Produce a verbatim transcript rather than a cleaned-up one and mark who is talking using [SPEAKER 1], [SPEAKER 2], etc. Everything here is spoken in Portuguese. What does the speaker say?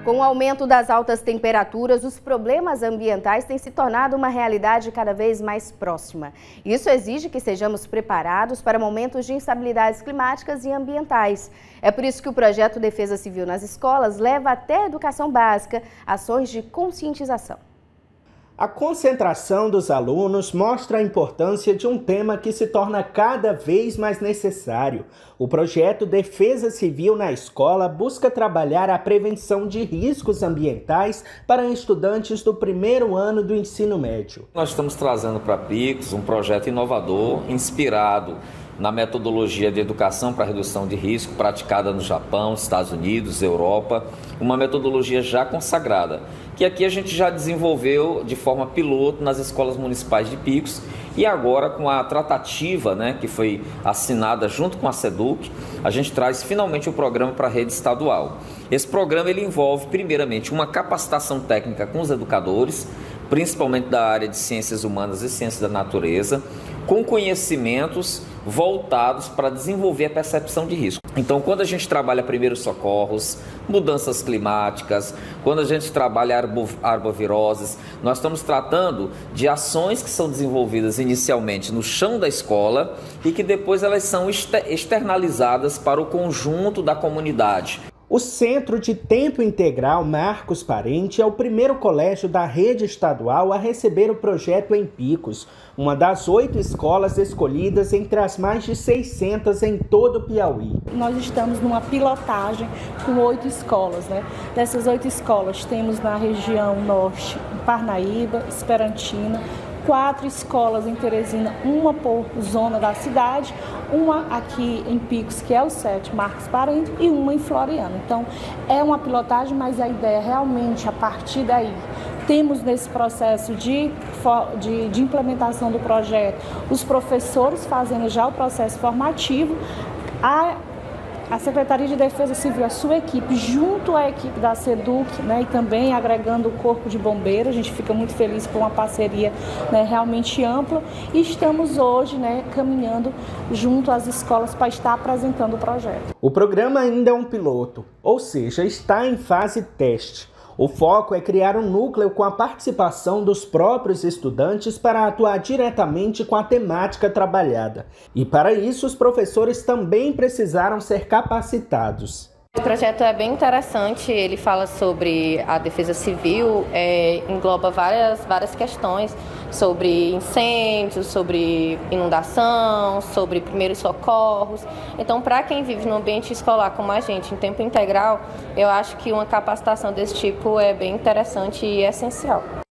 [SPEAKER 1] Com o aumento das altas temperaturas, os problemas ambientais têm se tornado uma realidade cada vez mais próxima. Isso exige que sejamos preparados para momentos de instabilidades climáticas e ambientais. É por isso que o projeto Defesa Civil nas escolas leva até a educação básica ações de conscientização.
[SPEAKER 2] A concentração dos alunos mostra a importância de um tema que se torna cada vez mais necessário. O projeto Defesa Civil na Escola busca trabalhar a prevenção de riscos ambientais para estudantes do primeiro ano do ensino médio.
[SPEAKER 3] Nós estamos trazendo para Picos um projeto inovador, inspirado na metodologia de educação para redução de risco praticada no Japão, Estados Unidos, Europa, uma metodologia já consagrada, que aqui a gente já desenvolveu de forma piloto nas escolas municipais de Picos e agora com a tratativa, né, que foi assinada junto com a SEDUC, a gente traz finalmente o programa para a rede estadual. Esse programa ele envolve primeiramente uma capacitação técnica com os educadores, principalmente da área de ciências humanas e ciências da natureza, com conhecimentos voltados para desenvolver a percepção de risco. Então, quando a gente trabalha primeiros socorros, mudanças climáticas, quando a gente trabalha arbo, arboviroses, nós estamos tratando de ações que são desenvolvidas inicialmente no chão da escola e que depois elas são externalizadas para o conjunto da comunidade.
[SPEAKER 2] O Centro de Tempo Integral Marcos Parente é o primeiro colégio da rede estadual a receber o projeto em Picos, uma das oito escolas escolhidas entre as mais de seiscentas em todo o Piauí.
[SPEAKER 4] Nós estamos numa pilotagem com oito escolas, né? Dessas oito escolas temos na região norte, Parnaíba, Esperantina, quatro escolas em Teresina, uma por zona da cidade, uma aqui em Picos, que é o sete Marcos Parente, e uma em Floriano. Então, é uma pilotagem, mas a ideia é realmente, a partir daí, temos nesse processo de, de, de implementação do projeto, os professores fazendo já o processo formativo, a A Secretaria de Defesa Civil, a sua equipe, junto à equipe da SEDUC, né, e também agregando o Corpo de Bombeiros. A gente fica muito feliz com uma parceria, né, realmente ampla. E estamos hoje, né, caminhando junto às escolas para estar apresentando o projeto.
[SPEAKER 2] O programa ainda é um piloto, ou seja, está em fase teste. O foco é criar um núcleo com a participação dos próprios estudantes para atuar diretamente com a temática trabalhada. E para isso, os professores também precisaram ser capacitados.
[SPEAKER 5] O projeto é bem interessante, ele fala sobre a defesa civil, é, engloba várias, várias questões sobre incêndios, sobre inundação, sobre primeiros socorros. Então, para quem vive no ambiente escolar como a gente, em tempo integral, eu acho que uma capacitação desse tipo é bem interessante e essencial.